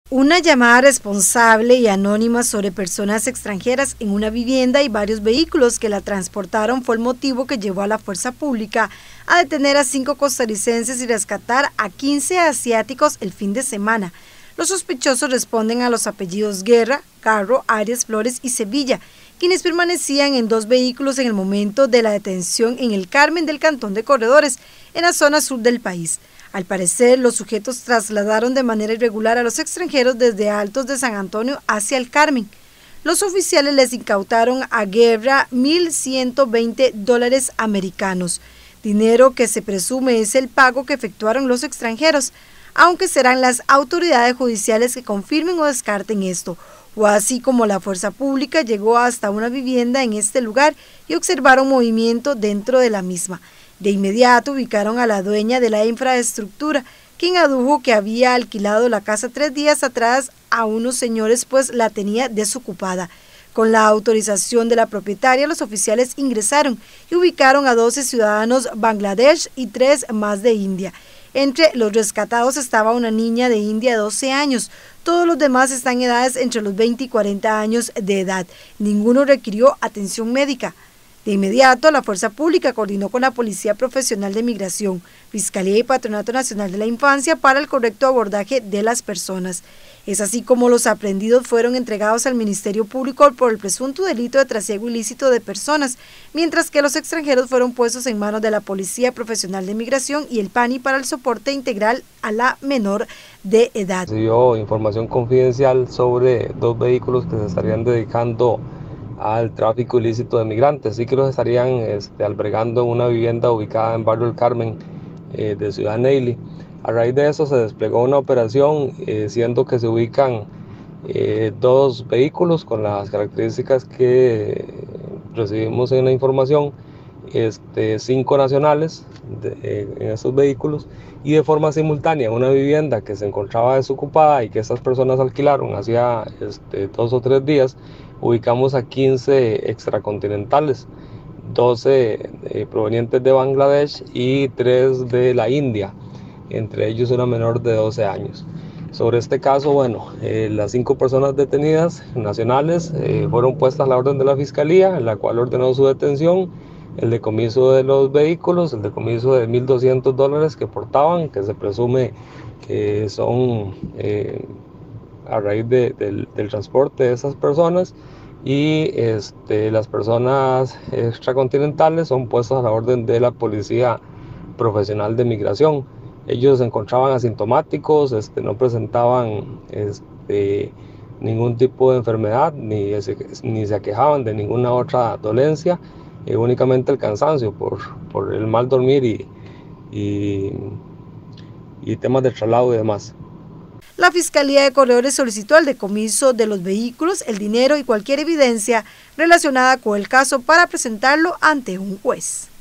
Una llamada responsable y anónima sobre personas extranjeras en una vivienda y varios vehículos que la transportaron fue el motivo que llevó a la fuerza pública a detener a 5 costarricenses y rescatar a 15 asiáticos el fin de semana. Los sospechosos responden a los apellidos Guerra, Carro, Arias, Flores y Sevilla, quienes permanecían en 2 vehículos en el momento de la detención en el Carmen del Cantón de Corredores, en la zona sur del país. Al parecer, los sujetos trasladaron de manera irregular a los extranjeros desde Altos de San Antonio hacia el Carmen. Los oficiales les incautaron a Guerra $1,120 americanos, dinero que se presume es el pago que efectuaron los extranjeros, aunque serán las autoridades judiciales que confirmen o descarten esto, o así como la fuerza pública llegó hasta una vivienda en este lugar y observaron movimiento dentro de la misma. De inmediato ubicaron a la dueña de la infraestructura, quien adujo que había alquilado la casa 3 días atrás a unos señores, pues la tenía desocupada. Con la autorización de la propietaria, los oficiales ingresaron y ubicaron a 12 ciudadanos Bangladesh y 3 más de India. Entre los rescatados estaba una niña de India de 12 años. Todos los demás están en edades entre los 20 y 40 años de edad. Ninguno requirió atención médica. De inmediato, la Fuerza Pública coordinó con la Policía Profesional de Migración, Fiscalía y Patronato Nacional de la Infancia para el correcto abordaje de las personas. Es así como los aprehendidos fueron entregados al Ministerio Público por el presunto delito de trasiego ilícito de personas, mientras que los extranjeros fueron puestos en manos de la Policía Profesional de Migración y el PANI para el soporte integral a la menor de edad. Se dio información confidencial sobre 2 vehículos que se estarían dedicando al tráfico ilícito de migrantes, y que los estarían albergando en una vivienda ubicada en Barrio El Carmen de Ciudad Neily. A raíz de eso se desplegó una operación, siendo que se ubican 2 vehículos con las características que recibimos en la información, 5 nacionales en esos vehículos, y de forma simultánea una vivienda que se encontraba desocupada y que estas personas alquilaron hacía 2 o 3 días, ubicamos a 15 extracontinentales, 12 provenientes de Bangladesh y 3 de la India, entre ellos una menor de 12 años. Sobre este caso, bueno, las 5 personas detenidas nacionales fueron puestas a la orden de la Fiscalía, la cual ordenó su detención, el decomiso de los vehículos, el decomiso de $1,200 que portaban, que se presume que son a raíz del transporte de esas personas, y las personas extracontinentales son puestas a la orden de la Policía Profesional de Migración. Ellos se encontraban asintomáticos, no presentaban ningún tipo de enfermedad, ni se aquejaban de ninguna otra dolencia, únicamente el cansancio por el mal dormir y temas de traslado y demás. La Fiscalía de Corredores solicitó el decomiso de los vehículos, el dinero y cualquier evidencia relacionada con el caso para presentarlo ante un juez.